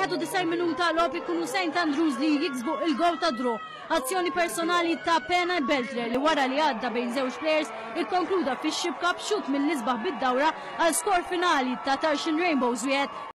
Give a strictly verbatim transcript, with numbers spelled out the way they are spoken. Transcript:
Għadu disaj minuta l-op ikunu Saint Andrews li jiksbu il-gol ta' draw. Azzjoni personali ta' Pena Beltre li wara li għadda bejn żewġ players ikkonkluda fi xibka b'xut mill-isbaħ bid-dawra għal skor finali ta' Tarshin Rainbows wieħed